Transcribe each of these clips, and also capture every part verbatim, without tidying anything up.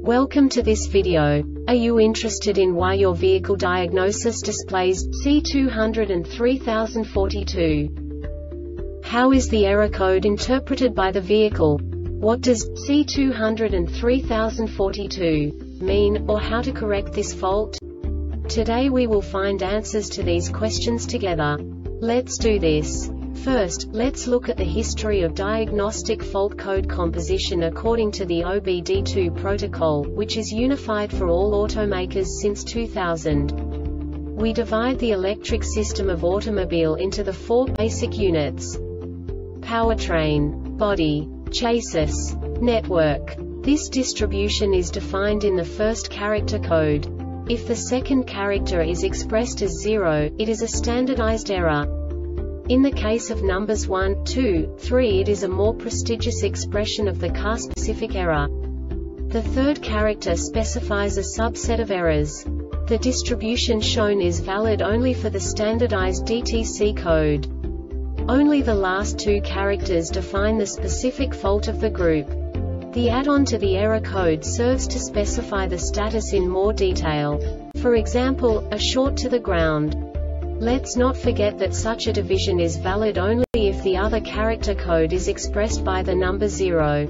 Welcome to this video. Are you interested in why your vehicle diagnosis displays C two oh three thousand forty-two? How is the error code interpreted by the vehicle? What does C two oh three thousand forty-two mean, or how to correct this fault? Today we will find answers to these questions together. Let's do this. First, let's look at the history of diagnostic fault code composition according to the O B D two protocol, which is unified for all automakers since two thousand. We divide the electric system of automobile into the four basic units: powertrain, body, chassis, network. This distribution is defined in the first character code. If the second character is expressed as zero, it is a standardized error. In the case of numbers one, two, three, it is a more prestigious expression of the car-specific error. The third character specifies a subset of errors. The distribution shown is valid only for the standardized D T C code. Only the last two characters define the specific fault of the group. The add-on to the error code serves to specify the status in more detail. For example, a short to the ground. Let's not forget that such a division is valid only if the other character code is expressed by the number zero.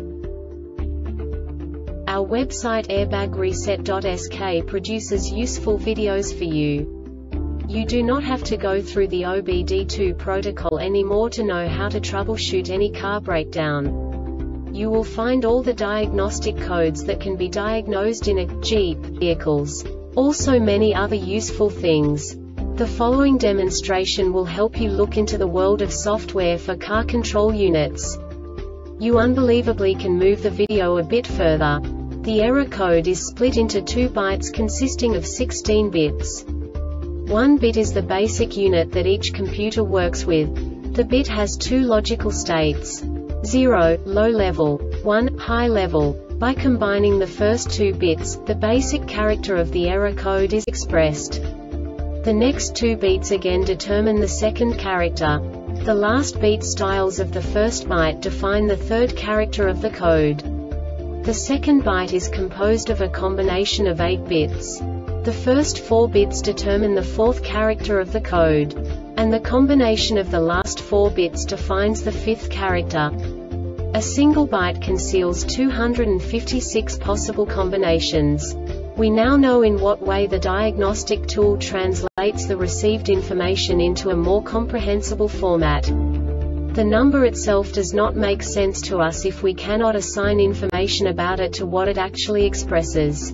Our website airbag reset dot S K produces useful videos for you. You do not have to go through the O B D two protocol anymore to know how to troubleshoot any car breakdown. You will find all the diagnostic codes that can be diagnosed in a Jeep vehicles. Also many other useful things. The following demonstration will help you look into the world of software for car control units. You unbelievably can move the video a bit further. The error code is split into two bytes consisting of sixteen bits. One bit is the basic unit that each computer works with. The bit has two logical states: zero, low level, one, high level. By combining the first two bits, the basic character of the error code is expressed. The next two beats again determine the second character. The last beat styles of the first byte define the third character of the code. The second byte is composed of a combination of eight bits. The first four bits determine the fourth character of the code. And the combination of the last four bits defines the fifth character. A single byte conceals two hundred fifty-six possible combinations. We now know in what way the diagnostic tool translates the received information into a more comprehensible format. The number itself does not make sense to us if we cannot assign information about it to what it actually expresses.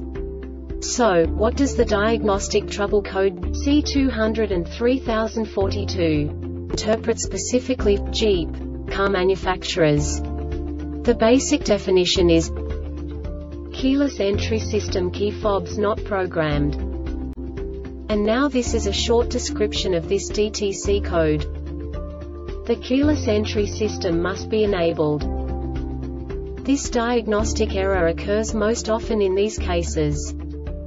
So, what does the diagnostic trouble code C two oh three thousand forty-two interpret specifically for Jeep car manufacturers? The basic definition is keyless entry system, key fobs not programmed. And now this is a short description of this D T C code. The keyless entry system must be enabled. This diagnostic error occurs most often in these cases.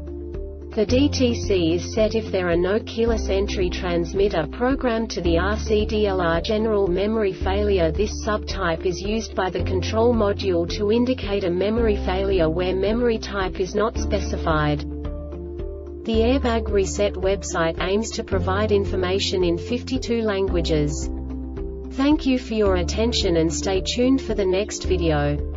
The D T C is set if there are no keyless entry transmitter programmed to the R C D L R. General memory failure. This subtype is used by the control module to indicate a memory failure where memory type is not specified. The Airbag Reset website aims to provide information in fifty-two languages. Thank you for your attention and stay tuned for the next video.